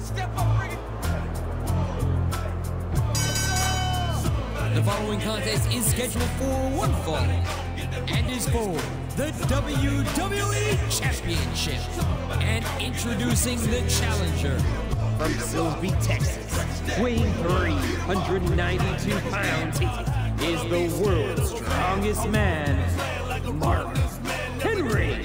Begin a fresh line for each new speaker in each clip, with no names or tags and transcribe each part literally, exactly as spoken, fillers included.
The following contest is scheduled for one fall and is for the W W E Championship. And introducing the challenger from Silsbee, Texas, weighing three hundred ninety-two pounds, is the world's strongest man, Mark Henry.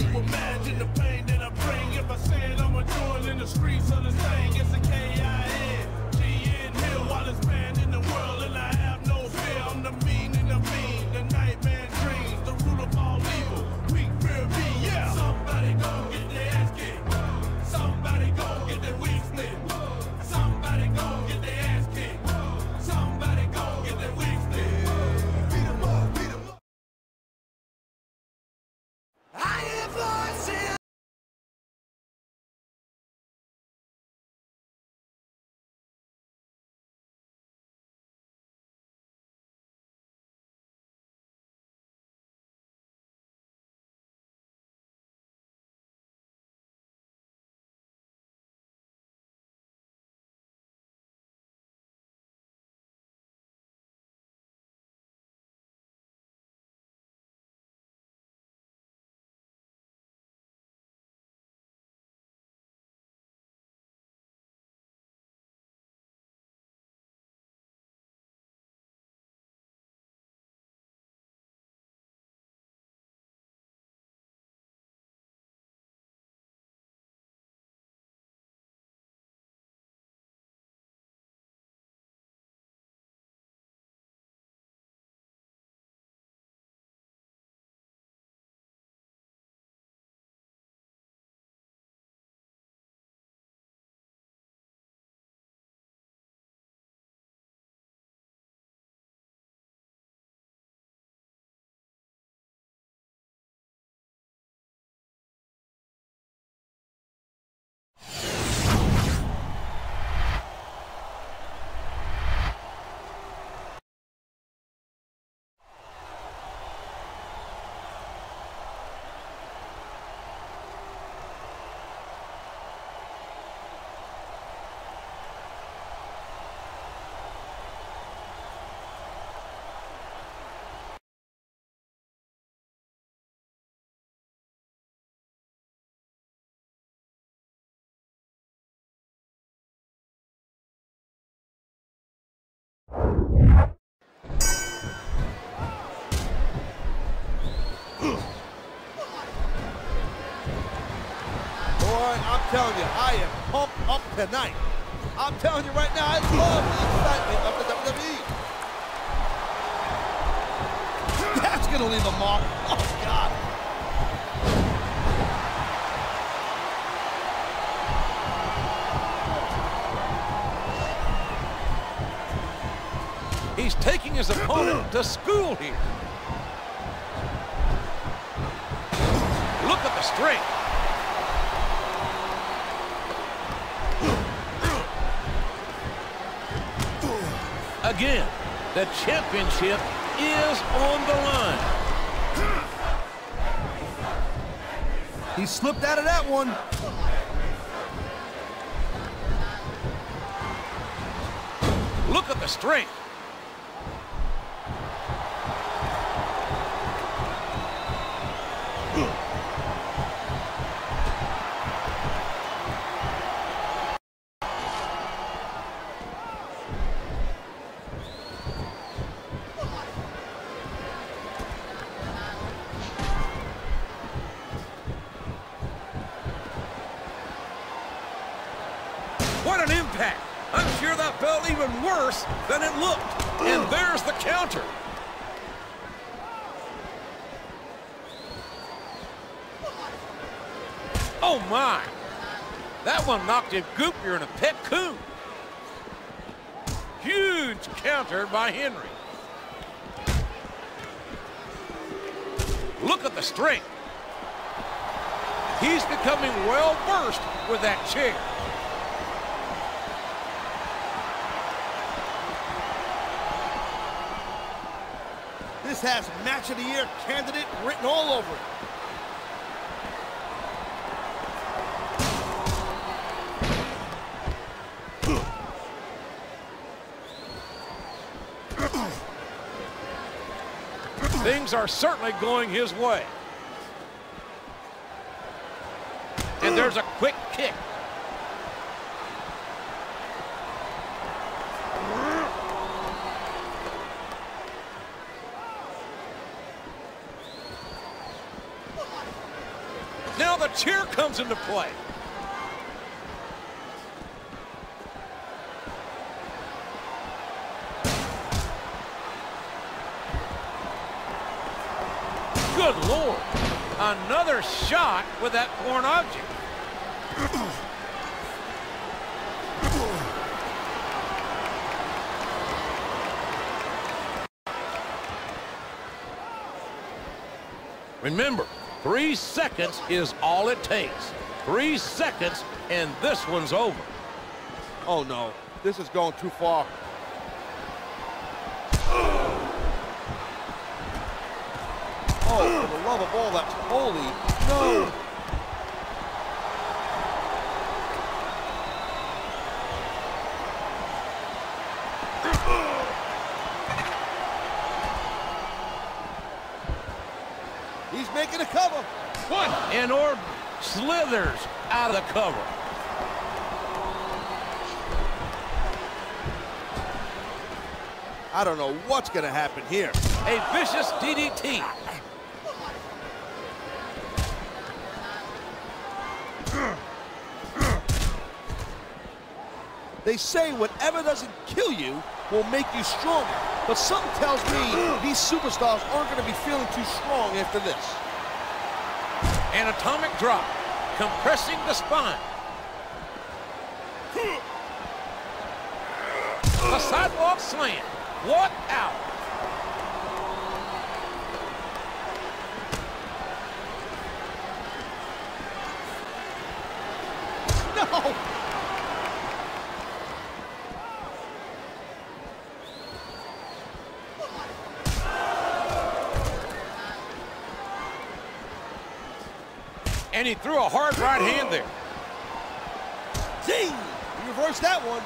I'm telling you, I am pumped up tonight. I'm telling you right now, I love the excitement of the W W E. That's gonna leave a mark. Oh, God.
He's taking his opponent to school here. Look at the strength. Again, the championship is on the line.
He slipped out of that one.
Look at the strength. What an impact! I'm sure that felt even worse than it looked. And there's the counter. Oh my! That one knocked him goopier than a pet coon. Huge counter by Henry. Look at the strength. He's becoming well versed with that chair.
This has Match of the Year candidate written all over it.
things are certainly going his way. And there's a quick kick. Now the cheer comes into play. Good Lord. Another shot with that foreign object. Remember, three seconds is all it takes. Three seconds, and this one's over.
Oh, no. This is going too far. Oh, for the love of all that's holy, no. He's making a cover.
What? And Orb slithers out of the cover.
I don't know what's going to happen here.
A vicious D D T.
They say whatever doesn't kill you will make you stronger. But something tells me these superstars aren't going to be feeling too strong after this.
An atomic drop, compressing the spine. A sidewalk slam. What out?
No!
And he threw a hard right hand there.
Ding! He reversed that one.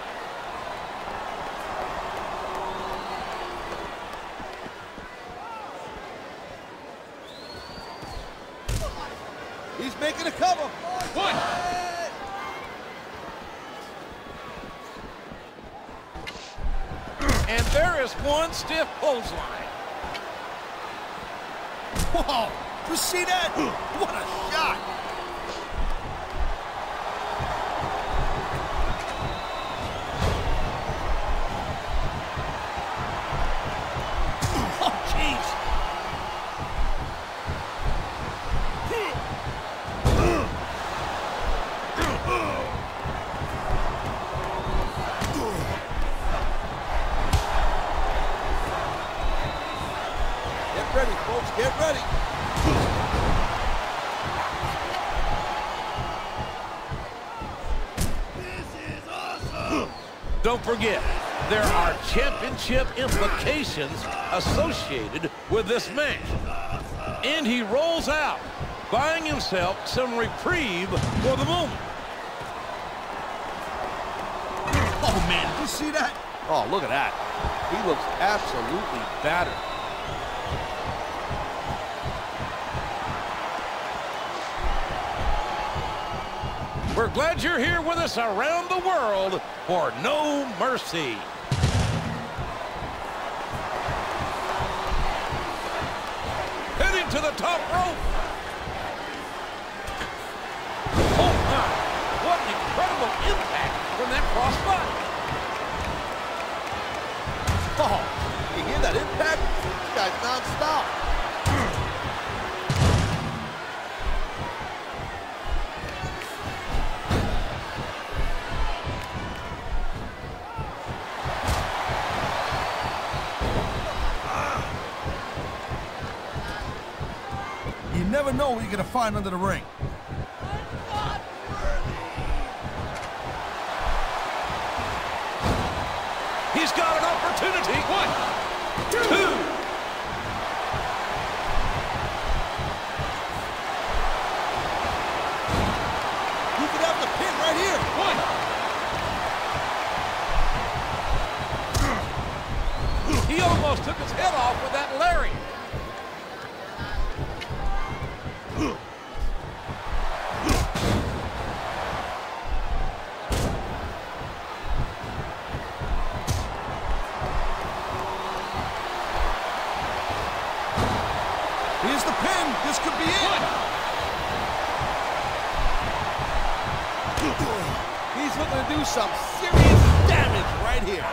He's making a cover.
One. And there is one stiff clothesline.
Whoa! You see that? What a shot! Oh, jeez! Get ready, folks. Get ready.
Don't forget, there are championship implications associated with this match. And he rolls out, buying himself some reprieve for the moment.
Oh, man, did you see that? Oh, look at that. He looks absolutely battered.
We're glad you're here with us around the world for No Mercy. Heading to the top rope. Oh, my. What an incredible impact from that crossbody.
Oh, you hear that impact? This guy's non-stop. You never know what you're going to find under the ring.
He's got an opportunity. One, two.
You could have the pin right here.
One. He almost took his head off with that lariat.
some serious damage right here.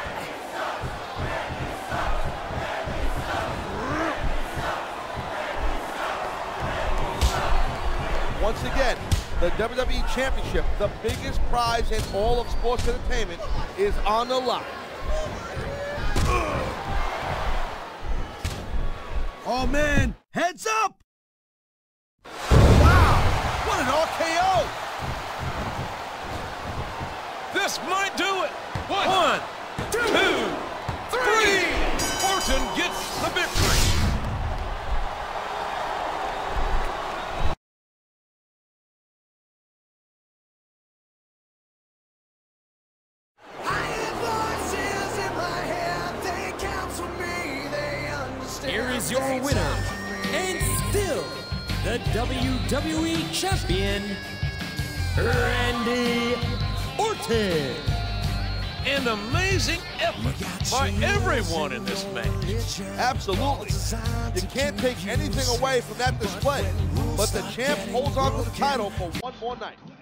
Once again, the W W E Championship, the biggest prize in all of sports entertainment, is on the line.
Oh man, heads up!
Wow, what an R K O!
This might do it. One, One two, two, three. Orton gets the victory.
Here is your winner, and still the W W E Champion, Randy Orton.
An amazing effort by everyone in this match.
Absolutely. You can't take anything away from that display, but the champ holds on to the title for one more night.